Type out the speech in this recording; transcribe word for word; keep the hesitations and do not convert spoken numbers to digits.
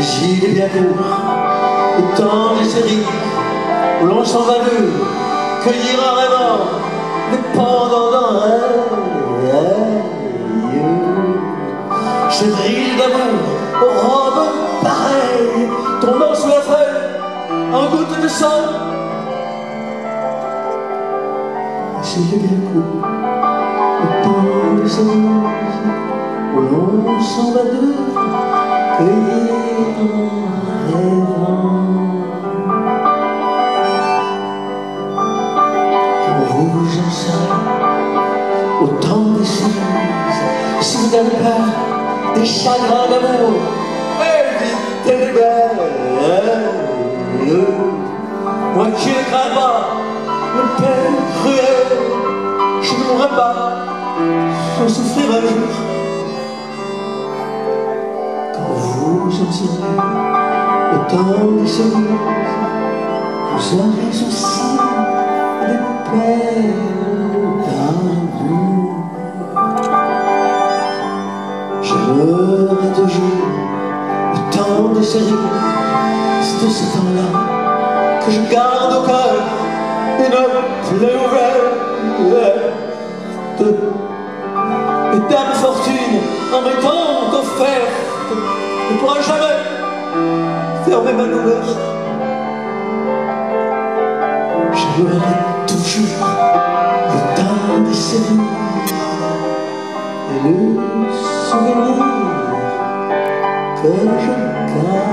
J'y est bien court, au temps des séries, où l'on s'en va de cueillir un rêvant, dépendant d'un rêve. Cette rille d'amour aux robes pareilles, tombant sous la feuille en gouttes de sang. J'y est bien court, au temps des séries, où l'on s'en va de cueillir un rêvant. Quand vous en serez au temps des cerises, si vous n'avez pas des chagrins d'amour, évitez les belles. Moi qui ne crains pas le peine cruel, je ne mourrai pas sans souffrir un jour. Vous en serez au temps des cerises, vous aurez aussi des peines d'amour. J'aimerais toujours au temps des cerises, c'est de ce temps-là que je garde au cœur une plaie ouverte de dame fortune en m'étant offerte. Ne pourra jamais fermer ma douleur. J'aimerais toujours le temps des cerises et le souvenir que je garde.